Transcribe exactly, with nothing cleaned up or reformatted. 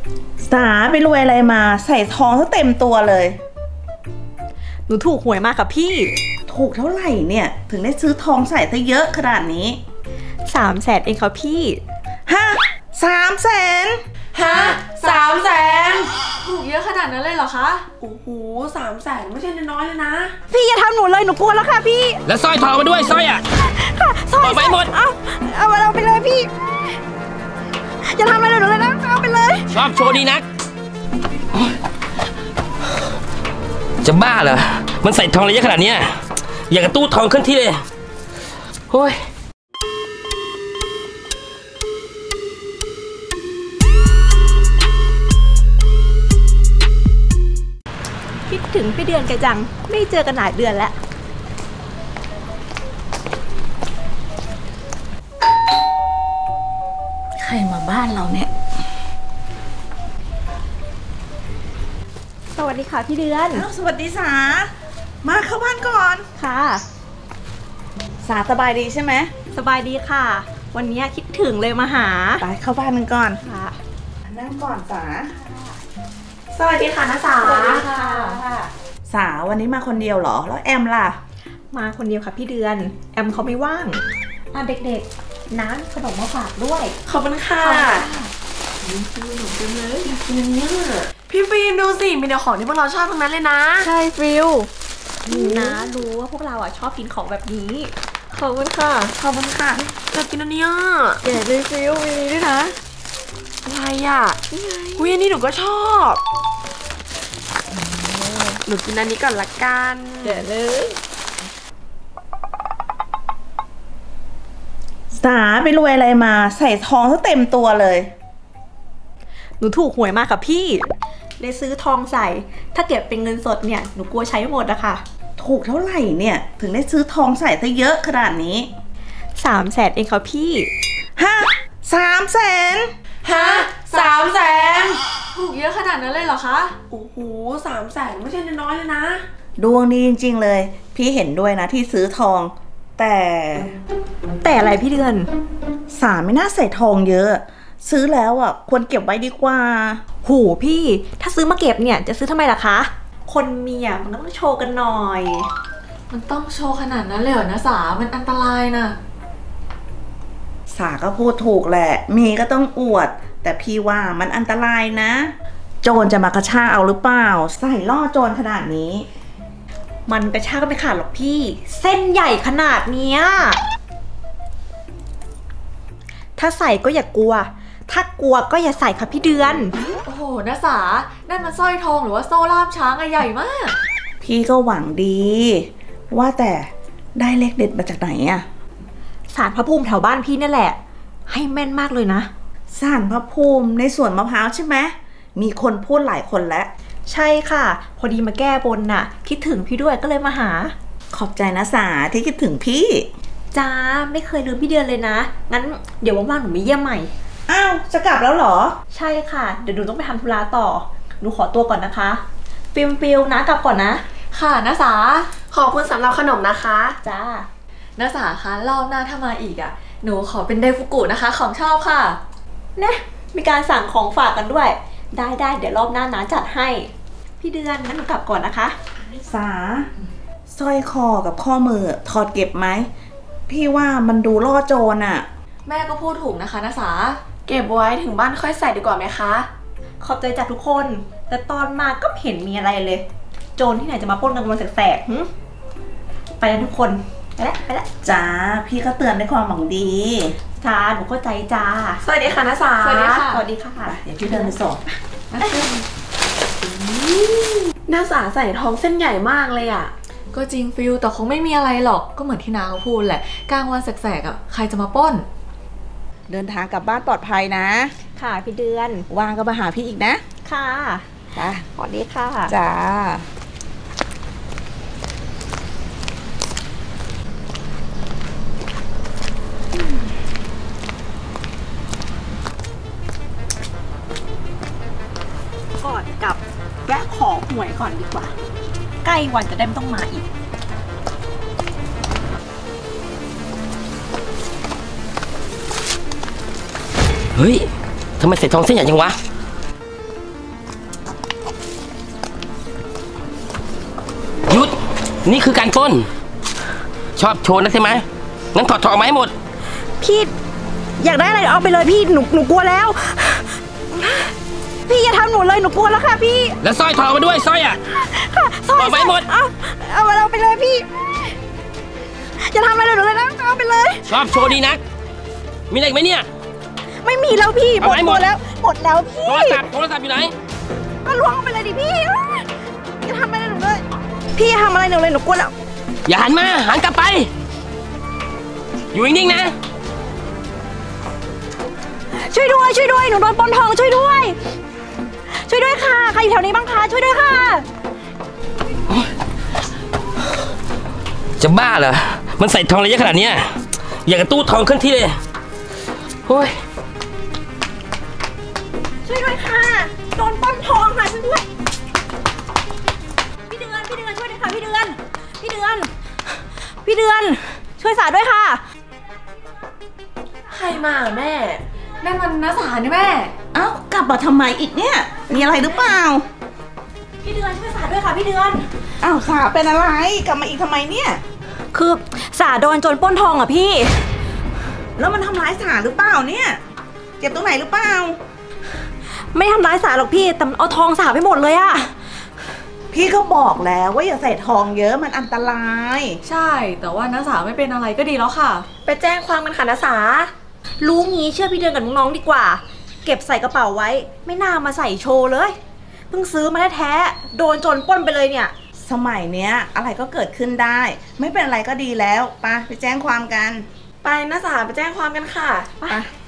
สาไปรวยอะไรมาใส่ทองซะเต็มตัวเลยหนูถูกหวยมากค่ะพี่ถูกเท่าไหร่เนี่ยถึงได้ซื้อทองใส่ซะเยอะขนาดนี้สามแสนเองค่ะพี่ฮะสามแสนฮะสามแสนถูกเยอะขนาดนั้นเลยเหรอคะโอ้โหสามแสนไม่ใช่น้อยเลยนะพี่อย่าทำหนูเลยหนูกลัวแล้วค่ะพี่แล้วสร้อยทองมาด้วยสร้อยอ่ะค่ะสร้อยไปหมดเอาเอาเอาไปเลยพี่อย่าทำอะไรหนูเลยนะเอาไปเลยชอบโชว์ดีนักจะบ้าเหรอมันใส่ทองอะไรเยอะขนาดนี้อย่างกับตู้ทองขึ้นที่เลยโอ้ยคิดถึงพี่เดือนแกจังไม่เจอกันหลายเดือนแล้วใครมาบ้านเราเนี่ยสวัสดีค่ะพี่เดือนสวัสดีสามาเข้าบ้านก่อนค่ะสาสบายดีใช่ไหมสบายดีค่ะวันนี้คิดถึงเลยมาหาไปเข้าบ้านกันก่อนค่ะนั่งก่อนสาสวัสดีค่ะน้าสาสวัสดีค่ะสาวันนี้มาคนเดียวเหรอแล้วแอมล่ะมาคนเดียวค่ะพี่เดือนแอมเขาไม่ว่างอ่ะเด็กๆน้ำขนมมาฝากด้วยขอบคุณค่ะมีฟิลหนูเต็มเลยอยากกินเนี่ยพี่ฟิล์มดูสิมีแต่ของที่พวกเราชอบทั้งนั้นเลยนะใช่ฟิลนะรู้ว่าพวกเราอ่ะชอบกินของแบบนี้ขอบคุณค่ะขอบคุณค่ะอยากกินอันนี้แกะเลยฟิลมีด้วยนะอะไรอ่ะอุ้ยอันนี้หนูก็ชอบหนูกินอันนี้ก่อนละกันแกะเลยสาไปรวยอะไรมาใส่ทองซะเต็มตัวเลยหนูถูกหวยมากค่ะพี่เลยซื้อทองใส่ถ้าเก็บเป็นเงินสดเนี่ยหนูกลัวใช้หมดอะค่ะถูกเท่าไหร่เนี่ยถึงได้ซื้อทองใส่ซะเยอะขนาดนี้สามแสนเองค่ะพี่ฮะสามแสนฮะสามแสนถูกเยอะขนาดนั้นเลยเหรอคะโอ้โหสามแสนไม่ใช่น้อยเลยนะดวงดีจริงๆเลยพี่เห็นด้วยนะที่ซื้อทองแต่แต่อะไรพี่เดือนสาไม่น่าใส่ทองเยอะซื้อแล้วอ่ะควรเก็บไว้ดีกว่าโหพี่ถ้าซื้อมาเก็บเนี่ยจะซื้อทำไมล่ะคะคนมีอ่ะมันก็ต้องโชว์กันหน่อยมันต้องโชว์ขนาดนั้นเลยเหรอนะสามันอันตรายนะสาก็พูดถูกแหละมีก็ต้องอวดแต่พี่ว่ามันอันตรายนะโจรจะมากระชากเอาหรือเปล่าใส่ล่อโจรขนาดนี้มันกระชากก็ไม่ขาดหรอกพี่เส้นใหญ่ขนาดเนี้ยถ้าใส่ก็อย่ากลัวถ้ากลัวก็อย่าใส่ค่ะพี่เดือนโอ้โหนะสานั่นมันสร้อยทองหรือว่าโซ่ล่ามช้างใหญ่มากพี่ก็หวังดีว่าแต่ได้เลขเด็ดมาจากไหนอะศาลพระภูมิแถวบ้านพี่นี่แหละให้แม่นมากเลยนะศาลพระภูมิในสวนมะพร้าวใช่ไหมมีคนพูดหลายคนแล้วใช่ค่ะพอดีมาแก้บนน่ะคิดถึงพี่ด้วยก็เลยมาหาขอบใจนะสาที่คิดถึงพี่จ้าไม่เคยลืมพี่เดือนเลยนะงั้นเดี๋ยวว่างๆหนูไปเยี่ยมใหม่อ้าวจะกลับแล้วเหรอใช่ค่ะเดี๋ยวหนูต้องไปทำธุระต่อหนูขอตัวก่อนนะคะฟิลฟิลนะกลับก่อนนะค่ะนะสาขอบคุณสำหรับขนมนะคะจ้านะสาคะรอบหน้าถ้ามาอีกอ่ะหนูขอเป็นไดฟุกุนะคะของชอบค่ะนะมีการสั่งของฝากกันด้วยได้ได้เดี๋ยวรอบหน้าน้าจัดให้พี่เดือนงั้นหนูกลับก่อนนะคะสาสร้อยคอกับข้อมือถอดเก็บไหมพี่ว่ามันดูล่อโจรอ่ะแม่ก็พูดถูกนะคะนะสาเก็บไว้ถึงบ้านค่อยใส่ดีกว่าไหมคะขอบใจจากทุกคนแต่ตอนมาก็เห็นมีอะไรเลยโจรที่ไหนจะมาปล้นกันวันแสกๆไปแล้วทุกคนไปแล้วไปแล้วจ้าพี่ก็เตือนด้วยความหวังดีจ้าหนูก็ใจจ้าสวัสดีค่ะนะสาสวัสดีค่ะสวัสดีค่ะเดี๋ยวพี่เดินไปส่งน้าสาใส่ทองเส้นใหญ่มากเลยอ่ะก็จริงฟิลแต่คงไม่มีอะไรหรอกก็เหมือนที่นาเขาพูดแหละกลางวันแสกๆอ่ะใครจะมาปล้นเดินทางกลับบ้านปลอดภัยนะค่ะพี่เดือนว่างก็มาหาพี่อีกนะค่ะจ้าสวัสดีค่ะจ้าก่อนกลับแวะขอหวยก่อนดีกว่าใกล้วันจะได้ไม่ต้องมาอีกเฮ้ยทำไมใส่ทองเส้นใหญ่จังวะนี่คือการปล้น ชอบโชว์นะใช่ไหมงั้นถอดทองมาให้หมดพี่อยากได้อะไรเอาไปเลยพี่หนูหนูกลัวแล้ว พี่อย่าทำหนูเลยหนูกลัวแล้วค่ะพี่แล้วสร้อยทองมาด้วยสร้อยอ่ะค่ะสร้อยเอาไปหมดเอาเอาเอาไปเลยพี่อย่าทำอะไรหนูเลยนะเอาไปเลยชอบโชว์ดีนัก มีอะไรอีกไหมเนี่ยไม่มีแล้วพี่หมเอาดไว้หหมมดดแล้วหมดแล้วพี่โทรศัพท์โทรศัพท์อยู่ไหนก็ล้วงเอาไปเลยดิพี่อย่าทำอะไรหนูเลยพี่อย่าทำอะไรหนูเลยหนูกลัวแล้วอย่าหันมาหันกลับไป อยู่นิ่งๆนะช่วยด้วยช่วยด้วยหนูโดนปล้นทองช่วยด้วย ช่วยด้วยค่ะใครอยู่แถวนี้บ้างคะช่วยด้วยค่ะจะบ้าเหรอมันใส่ทองอะไรเยอะขนาดเนี้ยอยากกระตู้ทองเคลื่อนที่เลยโอ้ยช่วยด้วยค่ะโดนปล้นทองค่ะช่วยด้วยพี่เดือนพี่เดือนช่วยด้วยค่ะพี่เดือนพี่เดือนพี่เดือนช่วยสาด้วยค่ะใครมาแม่นั่นมันน้าสาเนี่ยแม่เอ้ากลับมาทำไมอีกเนี่ย มีอะไรหรือเปล่าพี่เดือนช่วยสาด้วยค่ะพี่เดือนอ้าวสาเป็นอะไร กลับมาอีกทำไมเนี่ยคือสาโดนโจรปล้นทองอ่ะพี่แล้วมันทำร้ายสาหรือเปล่าเนี่ย เจ็บตรงไหนหรือเปล่าไม่ทำร้ายสาหรอกพี่แต่เอาทองสาไปหมดเลยอะพี่ก็บอกแล้วว่าอย่าใส่ทองเยอะมันอันตรายใช่แต่ว่าน้าสาไม่เป็นอะไรก็ดีแล้วค่ะไปแจ้งความกันค่ะนะสารู้งี้เชื่อพี่เดือนกับน้องๆดีกว่า เก็บใส่กระเป๋าไว้ไม่น่ามาใส่โชว์เลยเพิ่งซื้อมาแท้ๆโดนโจรปล้นไปเลยเนี่ยสมัยเนี้ยอะไรก็เกิดขึ้นได้ ไม่เป็นอะไรก็ดีแล้วไปไปแจ้งความกันไปน้าสาไปแจ้งความกันค่ะไป